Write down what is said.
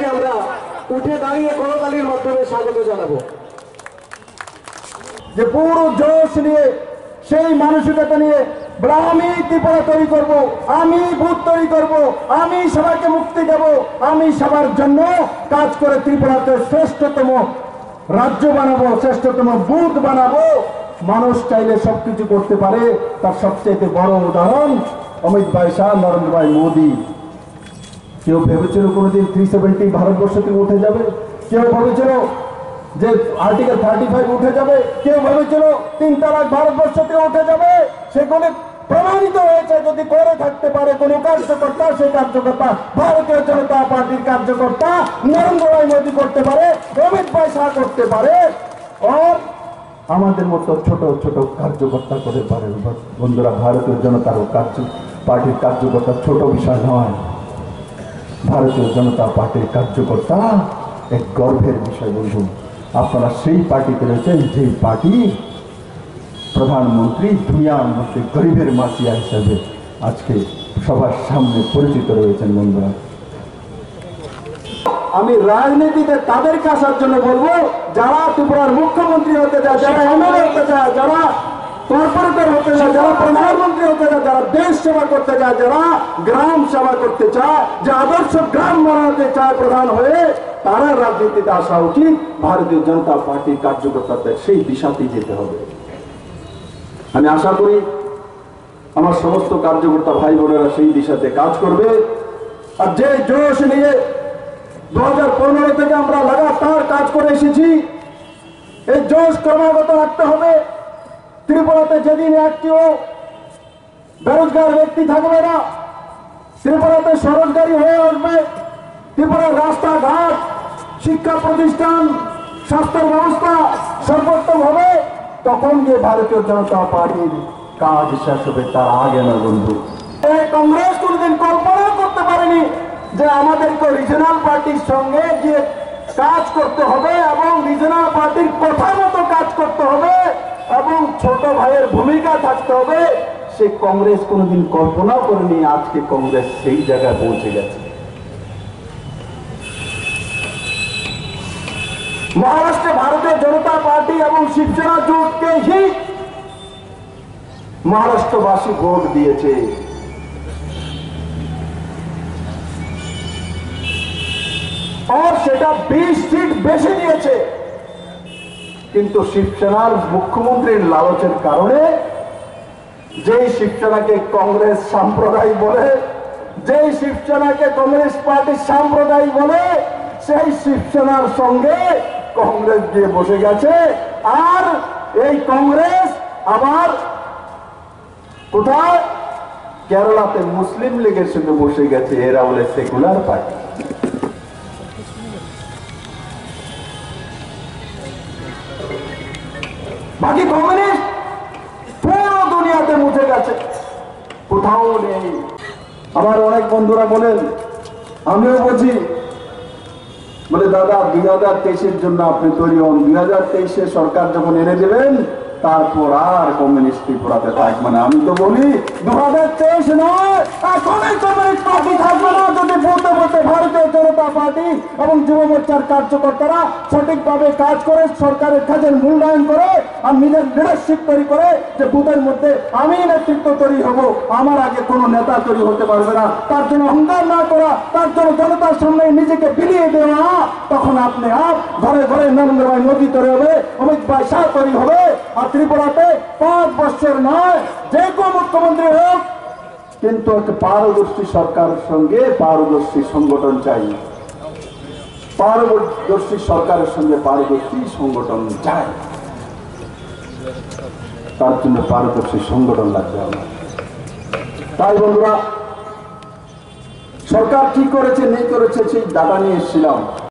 তাকে আমরা উঠে দাঁড়িয়ে করতালির মাধ্যমে স্বাগত জানাবো। যে পুরো জোশ নিয়ে সেই মানসিকতা নিয়ে আমি ত্রিপুরা তৈরি করব, আমি ভূত তৈরি করব, আমি সবাইকে মুক্তি দেব, আমি সবার জন্য কাজ করে ত্রিপুরাতে শ্রেষ্ঠতম রাজ্য বানাবো, শ্রেষ্ঠতম বুথ বানাবো। মানুষ চাইলে সবকিছু করতে পারে। তার সবচেয়ে বড় উদাহরণ অমিত ভাই শাহ, নরেন্দ্র ভাই মোদী। কেউ ভেবেছিল কোনোদিন 370 ভারতবর্ষ থেকে উঠে যাবে? কেউ ভেবেছিল যে আর্টিকেল 35 উঠে যাবে? কেউ ভেবেছিল 3 তালাক ভারতবর্ষ থেকে উঠে যাবে? সেগুলি প্রমাণিত হয়েছে। যদি করে থাকতে পারে কোন কার্যকর্তা, সেই কার্যকর্তা ভারতীয় জনতা পার্টির কার্যকর্তা নরেন্দ্র ভাই মোদী করতে পারে, অমিত ভাই শাহ করতে পারে, আর আমাদের মতো ছোট ছোট কার্যকর্তা করতে পারে। বন্ধুরা, ভারতীয় জনতার পার্টির কার্যকর্তা ছোট বিষয় নয়। ভারতীয় জনতা পার্টির কার্যকর্তা এক গর্বের বিষয়। বন্ধু, আপনারা সেই পার্টিতে রয়েছেন যে পার্টি প্রধানমন্ত্রী দুনিয়ার মধ্যে গরিবের মাসিয়া হিসাবে আজকে সবার সামনে পরিচিত রয়েছেন। বন্ধুরা, আমি রাজনীতিতে তাদেরকে আসার জন্য বলবো যারা ত্রিপুরার মুখ্যমন্ত্রী হতে চায়, যারা এমএলএ হতে চায়, যারা কর্পোরেটর হতে চায়, যারা প্রধানমন্ত্রী হতে চায়, যারা দেশ সেবা করতে চায়, যারা গ্রাম সেবা করতে চায়, যে আদর্শ গ্রাম বানাতে চায় প্রধান হয়ে, তারা রাজনীতিতে আসা উচিত। ভারতীয় জনতা পার্টির কার্যকর্তাদের সেই দিশাতেই যেতে হবে। আমি আশা করি আমার সমস্ত কার্যকর্তা ভাই বোনেরা সেই দিশাতে কাজ করবে। আর যে জোশ নিয়ে 2015 থেকে আমরা লাগাতার কাজ করে এসেছি, এই জোশ ক্রমাগত রাখতে হবে। ত্রিপুরাতে যেদিন একটিও বেরোজগার ব্যক্তি থাকবে না, ত্রিপুরাতে স্বরোজগারী হয়ে আসবে, ত্রিপুরার রাস্তাঘাট, শিক্ষা প্রতিষ্ঠান, স্বাস্থ্য ব্যবস্থা সর্বোত্তম হবে, তখন গিয়ে ভারতীয় জনতা পার্টির কাজ শেষ হবে, তার আগে না। বন্ধু, কংগ্রেস কোনদিন কল্পনা করতে পারেনি যে আমাদেরকে রিজনাল পার্টির সঙ্গে গিয়ে কাজ করতে হবে এবং রিজনাল পার্টির কথা মতো কাজ করতে হবে এবং ছোট ভাইয়ের ভূমিকা থাকতে হবে। সে কংগ্রেস কোনদিন কল্পনাও করেনি। আজকে কংগ্রেস সেই জায়গায় পৌঁছে গেছে। মহারাষ্ট্রে ভারতীয় জনতা পার্টি এবং শিবসেনা জোটকে হি মহারাষ্ট্রবাসী ভোট দিয়েছে। আর সেটা 20 সিট বেশি দিয়েছে। কিন্তু শিবসেনার মুখ্যমন্ত্রীর লালচের কারণে, যেই শিবসেনাকে কংগ্রেস সাম্প্রদায়িক বলে, যেই শিবসেনাকে কমিউনিস্ট পার্টি সাম্প্রদায়িক বলে, সেই শিবসেনার সঙ্গে কংগ্রেস গিয়ে বসে গেছে। আর এই কংগ্রেস আবার কোথায়? কেরালাতে মুসলিম লীগের সঙ্গে বসে গেছে। এরা বলে সেকুলার পার্টি। বাকি কমিউনিস্ট পুরো দুনিয়াতে মুছে গেছে, কোথাও নেই। আমার অনেক বন্ধুরা বলেন, আমিও বুঝি, বলে দাদা 2023-এর জন্য আপনি তৈরি হন। 2023-এ সরকার যখন এনে দেবেন, তারপর আর কমিউনিস্ট ত্রিপুরাতে থাকবে না। আমি তো বলি 2023 নয়, এখনই কমিউনিস্ট পার্টি থাকবে না যদি বলতে বলতে ভারতীয় জনতা পার্টি এবং যুব মোর্চার কার্যকর্তারা সঠিকভাবে কাজ করে, সরকারের কাজের মূল্যায়ন করে আর নিজের লিডারশিপ তৈরি করে, যে বুথের মধ্যে আমি নেতৃত্ব তৈরি হব, আমার আগে কোনো নেতা তৈরি হতে পারবে না। তার জন্য অহংকার না করা, তার জন্য জনতার সামনে নিজেকে বিলিয়ে দেওয়া, তখন আপনি ঘরে ঘরে নরেন্দ্র ভাই মোদী তৈরি হবে, অমিত ভাই শাহ তৈরি হবে। আর ত্রিপুরাতে 5 বছর নয়, যে কোনো মুখ্যমন্ত্রী হোক, কিন্তু একটা পারদর্শী সরকারের সঙ্গে পারদর্শী সংগঠন চাই। পারদর্শী সরকারের সঙ্গে পারদর্শী সংগঠন চাই। তার জন্য পারদর্শী সংগঠন লাগবে আমার। তাই বন্ধুরা, সরকার কি করেছে নেই করেছে সেই ডাটা নিয়ে এসেছিলাম।